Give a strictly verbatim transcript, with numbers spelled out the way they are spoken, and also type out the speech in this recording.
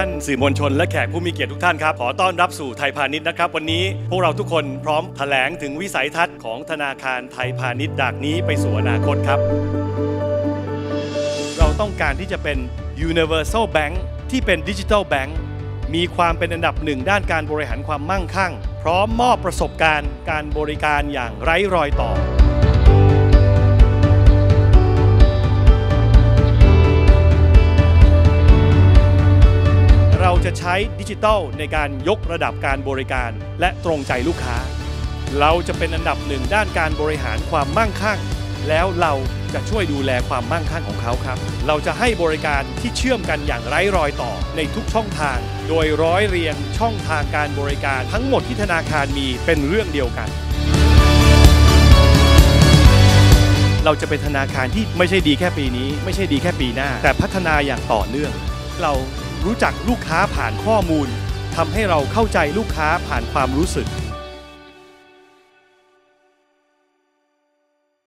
ท่านสื่อมวลชนและแขกผู้มีเกียรติทุกท่านครับขอต้อนรับสู่ไทยพาณิชย์นะครับวันนี้พวกเราทุกคนพร้อมแถลงถึงวิสัยทัศน์ของธนาคารไทยพาณิชย์จากนี้ไปสู่อนาคตครับเราต้องการที่จะเป็น Universal Bank ที่เป็น Digital Bank มีความเป็นอันดับหนึ่งด้านการบริหารความมั่งคั่งพร้อมมอบประสบการณ์การบริการอย่างไร้รอยต่อเราจะใช้ดิจิทัลในการยกระดับการบริการและตรงใจลูกค้าเราจะเป็นอันดับหนึ่งด้านการบริหารความมั่งคั่งแล้วเราจะช่วยดูแลความมั่งคั่งของเขาครับเราจะให้บริการที่เชื่อมกันอย่างไร้รอยต่อในทุกช่องทางโดยร้อยเรียงช่องทางการบริการทั้งหมดที่ธนาคารมีเป็นเรื่องเดียวกันเราจะเป็นธนาคารที่ไม่ใช่ดีแค่ปีนี้ไม่ใช่ดีแค่ปีหน้าแต่พัฒนาอย่างต่อเนื่องเรารู้จักลูกค้าผ่านข้อมูลทำให้เราเข้าใจลูกค้าผ่านความรู้สึก